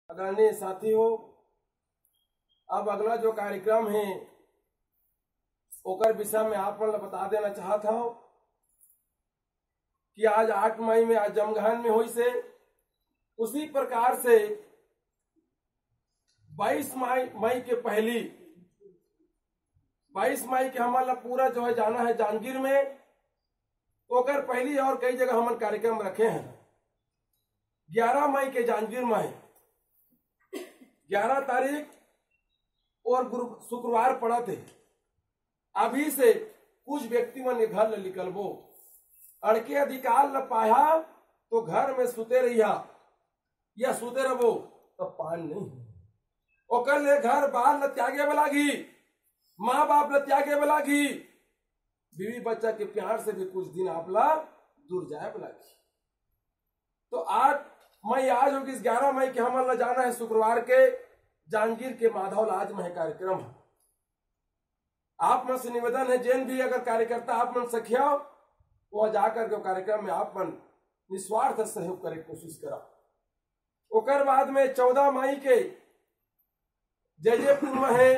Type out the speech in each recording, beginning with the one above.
आदरणीय साथियों, अब अगला जो कार्यक्रम है ओकर विषय में आप मन बता देना चाहता हूं कि आज 8 मई में आज जमघान में हुई से उसी प्रकार से 22 मई के पहली 22 मई के हमारा पूरा जो है जाना है जांजगीर में, ओकर पहली और कई जगह हम कार्यक्रम रखे हैं। 11 मई के जांजगीर में 11 तारीख और शुक्रवार पड़ा थे। अभी से कुछ व्यक्ति मन घर ल निकलबो, अड़के अधिकार ल पाया तो घर में सुते रहिया या सुते रहो तो पान नहीं ओकर ले घर बार ल त्यागे बलागी, माँ बाप ल त्यागे बलागी, बीवी बच्चा के प्यार से भी कुछ दिन आपला दूर जाए बलागी। तो 8 मई आज होगी, 11 मई के हमन जाना है शुक्रवार के जांजगीर के माधव लाज में कार्यक्रम है। आप मन से निवेदन है, जैन भी अगर कार्यकर्ता आप मन सखिया वहां जाकर के कार्यक्रम में आप मन निस्वार्थ सहयोग करे कोशिश करा। ओकर बाद में 14 मई के जयपुर में है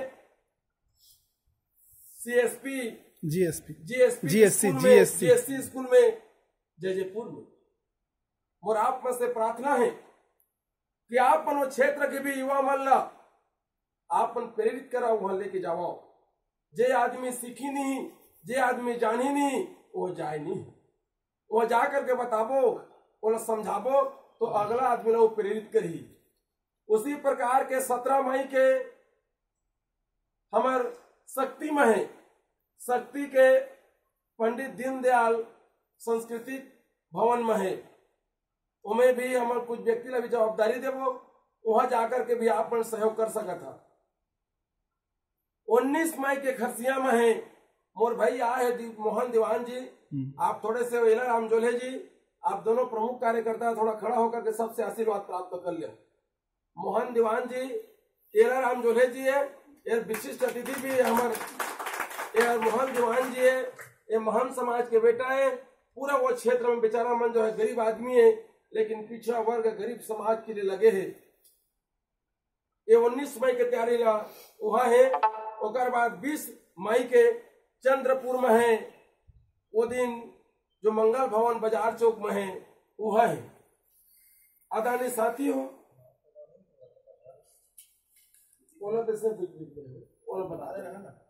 जीएससी स्कूल में जयपुर में। और आप में से प्रार्थना है कि आप मन क्षेत्र के भी युवा मन ला आप मन प्रेरित करा, वहां लेके जाओ। जे आदमी सीखी नहीं, जे आदमी जानी नहीं, वो जाए नहीं, वो जा करके बताबो, वो समझाबो तो अगला आदमी वो प्रेरित करी। उसी प्रकार के 17 मई के हमार शक्ति में है, शक्ति के पंडित दीनदयाल सांस्कृतिक भवन में है, उमें भी हमारे कुछ व्यक्ति ला भी जवाबदारी देवो, वहां जाकर के भी आप मन सहयोग कर सकता था। 19 मई के खरसिया में है, मोर भाई आए है मोहन दीवान जी, आप थोड़े से एला राम जोले जी, आप दोनों प्रमुख कार्यकर्ता थोड़ा खड़ा होकर के सबसे आशीर्वाद प्राप्त कर लिया। मोहन दीवान जी, एला राम जोले जी है, ये विशिष्ट अतिथि भी हमारे मोहन दीवान जी है, ये महान समाज के बेटा है। पूरा वो क्षेत्र में बेचारा मन जो है गरीब आदमी है, लेकिन पिछड़ा वर्ग गरीब समाज के लिए लगे है। ये 19 मई के तैयारी वहां है। ओकर बाद 20 मई के चंद्रपुर में है, वो दिन जो मंगल भवन बाजार चौक में है वह है। आदरणीय साथियों, बता रहे हैं ना।